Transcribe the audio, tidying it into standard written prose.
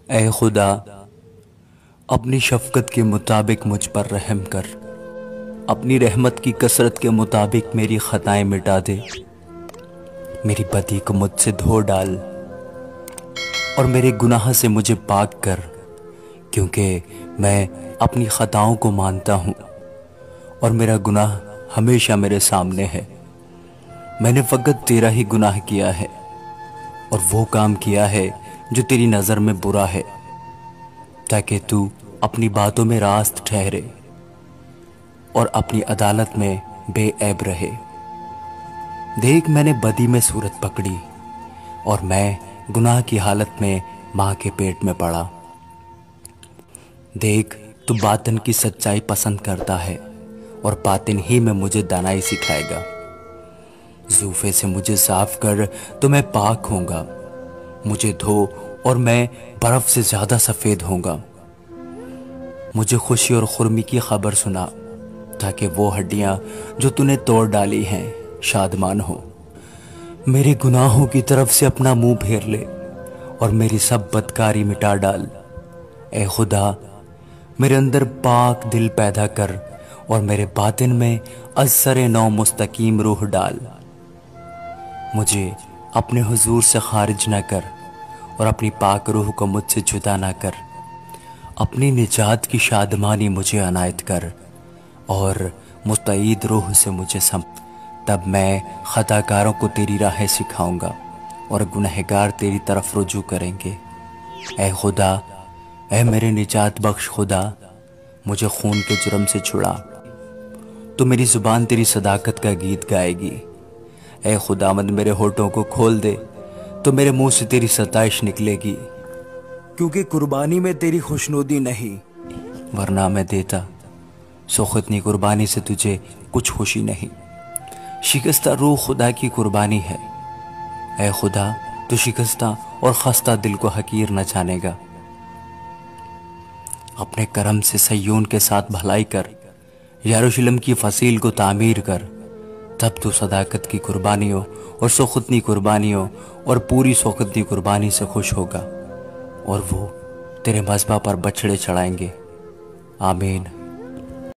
ऐ खुदा, अपनी शफ़क़त के मुताबिक मुझ पर रहम कर। अपनी रहमत की कसरत के मुताबिक मेरी ख़ताएं मिटा दे। मेरी बदी को मुझसे धो डाल और मेरे गुनाह से मुझे पाक कर, क्योंकि मैं अपनी ख़ताओं को मानता हूँ और मेरा गुनाह हमेशा मेरे सामने है। मैंने फ़कत तेरा ही गुनाह किया है और वो काम किया है जो तेरी नज़र में बुरा है, ताकि तू अपनी बातों में रास्त ठहरे और अपनी अदालत में बेऐब रहे। देख, मैंने बदी में सूरत पकड़ी और मैं गुनाह की हालत में माँ के पेट में पड़ा। देख, तू बातिन की सच्चाई पसंद करता है और बातिन ही में मुझे दानाई सिखाएगा। ज़ूफ़े से मुझे साफ कर तो मैं पाक होऊंगा। मुझे धो और मैं बर्फ़ से ज़्यादा सफ़ेद होऊंगा। मुझे खुशी और खुर्मी की खबर सुना, ताकि वो हड्डियाँ जो तूने तोड़ डाली हैं शादमान हो। मेरे गुनाहों की तरफ से अपना मुंह फेर ले और मेरी सब बदकारी मिटा डाल। ए खुदा, मेरे अंदर पाक दिल पैदा कर और मेरे बातिन में असर नौ मुस्तकीम रूह डाल। मुझे अपने हुजूर से खारिज न कर और अपनी पाक रूह को मुझसे जुदा न कर। अपनी निजात की शादमानी मुझे अनायत कर और मुस्तईद रूह से मुझे सम। तब मैं खताकारों को तेरी राहें सिखाऊंगा और गुनहगार तेरी तरफ रुजू करेंगे। ए खुदा, ए मेरे निजात बख्श खुदा, मुझे खून के जुर्म से छुड़ा। तो मेरी ज़ुबान तेरी सदाकत का गीत गाएगी। ए खुदावंद, मेरे होठों को खोल दे तो मेरे मुंह से तेरी सताइश निकलेगी, क्योंकि कुर्बानी में तेरी खुशनुदी नहीं, वरना मैं देता। सो खुदनी कुर्बानी से तुझे कुछ खुशी नहीं। शिकस्ता रूह खुदा की कुर्बानी है। ए खुदा, तू शिकस्ता और खस्ता दिल को हकीर न जानेगा। अपने करम से सय्योन के साथ भलाई कर, यरूशलेम की फसील को तामीर कर। तब तू सदाकत की कुर्बानियों और सोखुतनी कुर्बानियों और पूरी सोखुतनी कुर्बानी से खुश होगा, और वो तेरे मज़बा पर बछड़े चढ़ाएंगे। आमीन।